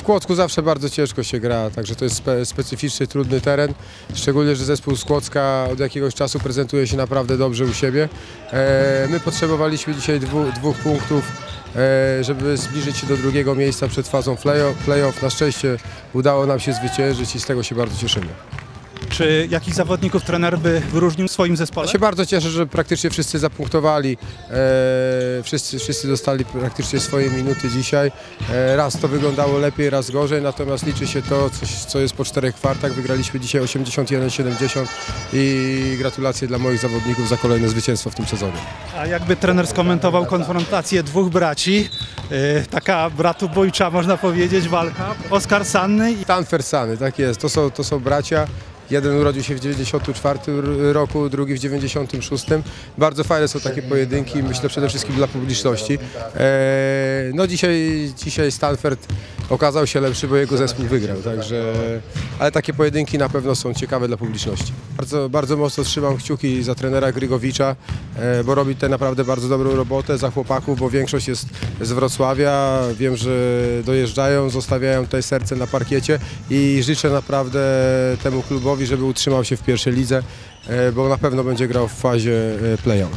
W Kłodzku zawsze bardzo ciężko się gra, także to jest specyficzny, trudny teren. Szczególnie, że zespół z Kłodzka od jakiegoś czasu prezentuje się naprawdę dobrze u siebie. My potrzebowaliśmy dzisiaj dwóch punktów, żeby zbliżyć się do drugiego miejsca przed fazą play-off. Na szczęście udało nam się zwyciężyć i z tego się bardzo cieszymy. Czy jakichś zawodników trener by wyróżnił w swoim zespole? Ja się bardzo cieszę, że praktycznie wszyscy zapunktowali, wszyscy dostali praktycznie swoje minuty dzisiaj. Raz to wyglądało lepiej, raz gorzej, natomiast liczy się to, co jest po 4 kwartach. Wygraliśmy dzisiaj 81-70 i gratulacje dla moich zawodników za kolejne zwycięstwo w tym sezonie. A jakby trener skomentował konfrontację dwóch braci, taka bratobójcza można powiedzieć walka, Oskar Sanny i Stanfer Sanny, tak jest, to są bracia. Jeden urodził się w 1994 roku, drugi w 1996. Bardzo fajne są takie pojedynki, myślę przede wszystkim dla publiczności. No dzisiaj Stanford okazał się lepszy, bo jego zespół wygrał, także, ale takie pojedynki na pewno są ciekawe dla publiczności. Bardzo mocno trzymam kciuki za trenera Grygowicza, bo robi tutaj naprawdę bardzo dobrą robotę za chłopaków, bo większość jest z Wrocławia. Wiem, że dojeżdżają, zostawiają tutaj serce na parkiecie i życzę naprawdę temu klubowi, żeby utrzymał się w pierwszej lidze, bo na pewno będzie grał w fazie play-out.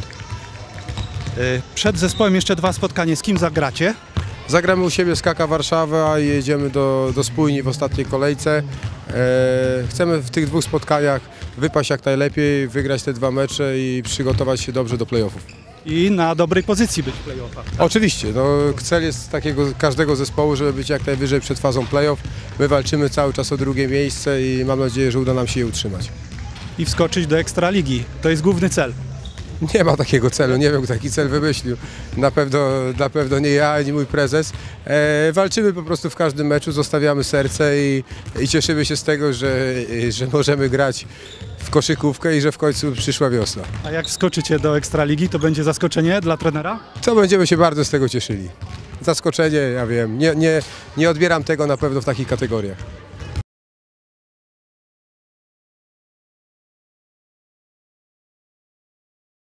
Przed zespołem jeszcze 2 spotkania. Z kim zagracie? Zagramy u siebie z KK Warszawa i jedziemy do Spójni w ostatniej kolejce. Chcemy w tych 2 spotkaniach wypaść jak najlepiej, wygrać te 2 mecze i przygotować się dobrze do play-offów. I na dobrej pozycji być w play-offach. Tak? Oczywiście, no, cel jest każdego zespołu, żeby być jak najwyżej przed fazą play-off. My walczymy cały czas o drugie miejsce i mam nadzieję, że uda nam się je utrzymać. I wskoczyć do Ekstraligi. To jest główny cel. Nie ma takiego celu, nie wiem, kto taki cel wymyślił. Na pewno nie ja, ani mój prezes. Walczymy po prostu w każdym meczu, zostawiamy serce i cieszymy się z tego, że możemy grać w koszykówkę i że w końcu przyszła wiosna. A jak wskoczycie do Ekstraligi, to będzie zaskoczenie dla trenera? To będziemy się bardzo z tego cieszyli. Zaskoczenie, ja wiem, nie odbieram tego na pewno w takich kategoriach.